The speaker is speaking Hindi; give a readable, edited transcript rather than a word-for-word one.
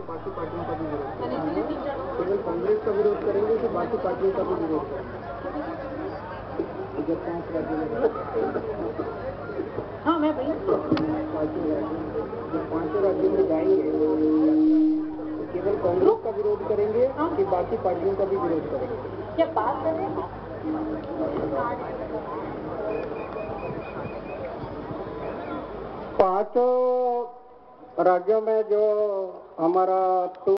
कि बाकी पार्टियों का भी विरोध करेंगे? केवल कांग्रेस का विरोध करेंगे कि बाकी पार्टियों का भी विरोध करेंगे? जब 5 राज्यों में हाँ मैं भाई 5 राज्यों में जाएंगे तो केवल कांग्रेस का विरोध करेंगे कि बाकी पार्टियों का भी विरोध करेंगे? क्या बात कर रहे हैं? 5 राज्यों में जो हमारा